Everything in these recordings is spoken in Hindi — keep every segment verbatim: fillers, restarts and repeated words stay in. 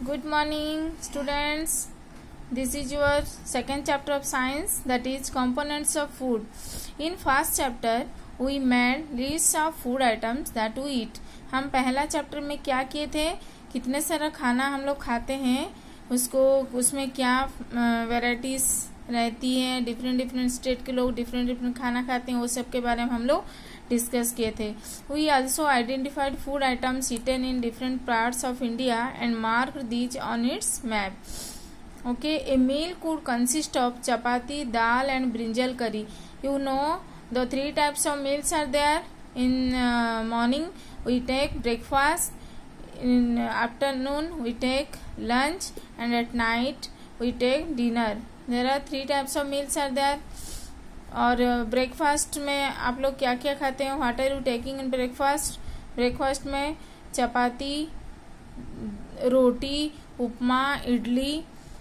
Good morning, students. This is your second chapter of science, that is components of food. In first chapter, we made lists of food items that we eat. हम पहला चैप्टर में क्या किए थे, कितने सारा खाना हम लोग खाते हैं, उसको उसमें क्या वेराइटीज रहती हैं, डिफरेंट डिफरेंट स्टेट के लोग डिफरेंट डिफरेंट खाना खाते हैं, वो सब के बारे में हम लोग डिस्कस किए थे. We also identified food items eaten in different parts of India and mark these on its map. Okay, a meal could consist of chapati, dal and brinjal curry. You know the three types of meals are there. In morning we take breakfast, in afternoon we take lunch, and at night we take dinner. There are three types of meals are there. और ब्रेकफास्ट में आप लोग क्या क्या खाते हैं? What are you taking in breakfast? Breakfast में चपाती, रोटी, उपमा, इडली,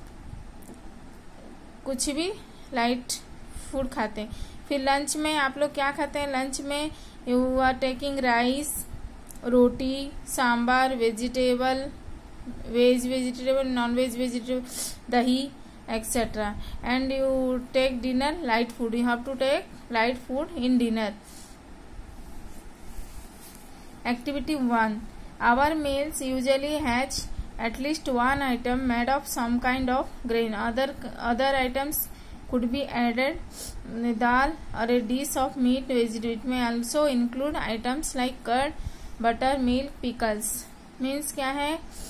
कुछ भी लाइट फूड खाते हैं. फिर लंच में आप लोग क्या खाते हैं? लंच में you are taking rice, roti, sambar, vegetable, veg vegetable, non veg vegetable, dahi, etcetera. And you take dinner light food. You have to take light food in dinner. Activity one. Our meals usually has at least one item made of some kind of grain. Other other items could be added, dal or a dish of meat, vegetable. It may also include items like curd, butter, milk, pickles. Means क्या है?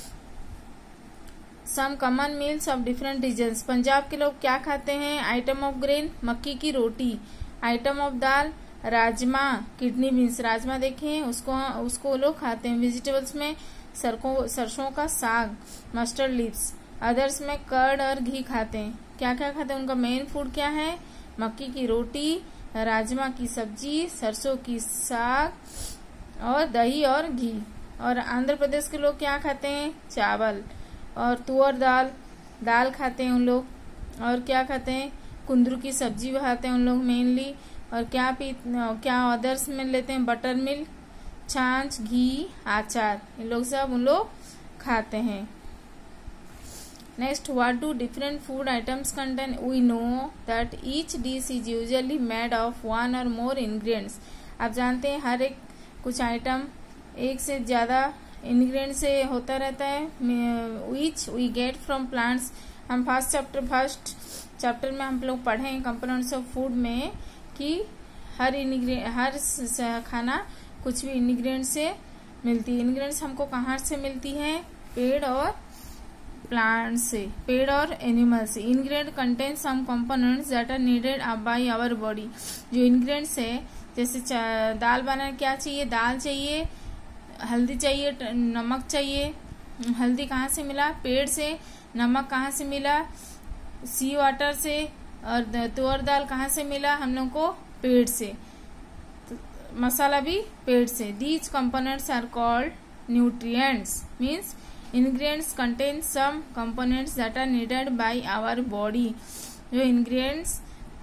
Some common meals of different regions. Punjab के लोग क्या खाते हैं? Item of grain, मक्की की रोटी. Item of dal, rajma, kidney beans. Rajma देखें, उसको उसको लोग खाते हैं. वेजिटेबल्स में सरकों सरसों का साग, मस्टर्ड लीव्स. अदर्स में कर्ड और घी खाते हैं. क्या क्या खाते हैं? उनका मेन फूड क्या है? मक्की की रोटी, राजमा की सब्जी, सरसों की साग और दही और घी. और आंध्र प्रदेश के लोग क्या खाते हैं? चावल और तुअर दाल दाल खाते हैं उन लोग. और क्या खाते हैं? कुंदरू की सब्जी खाते हैं उन लोग मेनली. और क्या पी क्या अदर्स में लेते हैं? बटर मिल्क, छाछ, घी, आचार. ये लोग सब उन लोग खाते हैं. Next, what do different food items contain? We know that each dish is usually made of one or more ingredients. आप जानते हैं हर एक कुछ आइटम एक से ज्यादा इंग्रेडिएंट से होता रहता है. Which we get from plants. हम फर्स्ट चैप्टर फर्स्ट चैप्टर में हम लोग पढ़े कंपोनेंट्स ऑफ फूड में कि हर इंग्रेडिएंट हर खाना कुछ भी इंग्रेडिएंट से मिलती है. इंग्रेडिएंट्स हमको कहाँ से मिलती है? पेड़ और प्लांट से, पेड़ और एनिमल से. Ingredient contain some components that are needed by our body. जो इंग्रेडिएंट्स है, जैसे दाल बनाने क्या चाहिए? दाल चाहिए, हल्दी चाहिए, नमक चाहिए. हल्दी कहाँ से मिला? पेड़ से. नमक कहाँ से मिला? सी वाटर से. और तुअर दाल कहाँ से मिला हम लोग को? पेड़ से. मसाला भी पेड़ से. These components are called nutrients. Means ingredients contain some components that are needed by our body. जो ingredients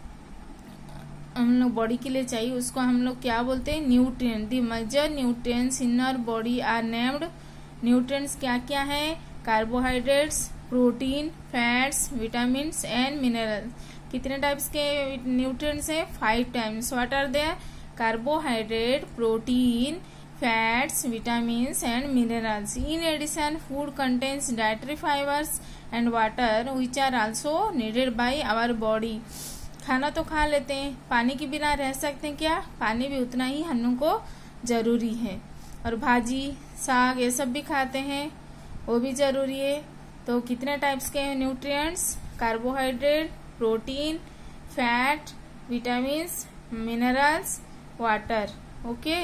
हम लोग बॉडी के लिए चाहिए उसको हम लोग क्या बोलते हैं? Nutrient. The major nutrients in our body are named. Nutrients क्या क्या है? Carbohydrates, protein, fats, vitamins and minerals. कितने टाइप्स के न्यूट्रिएंट्स हैं? Five times. What are there? Carbohydrate, protein, fats, vitamins and minerals. In addition, food contains dietary fibers and water which are also needed by our body. खाना तो खा लेते हैं, पानी के बिना रह सकते हैं क्या? पानी भी उतना ही हम लोग को जरूरी है. और भाजी, साग ये सब भी खाते हैं, वो भी जरूरी है. तो कितने टाइप्स के nutrients? Carbohydrate, protein, fat, vitamins, minerals, water. Okay,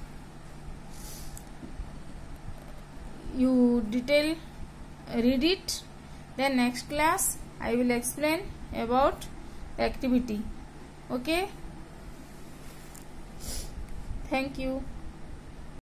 you detail read it. Then next class I will explain about the activity. Okay, thank you.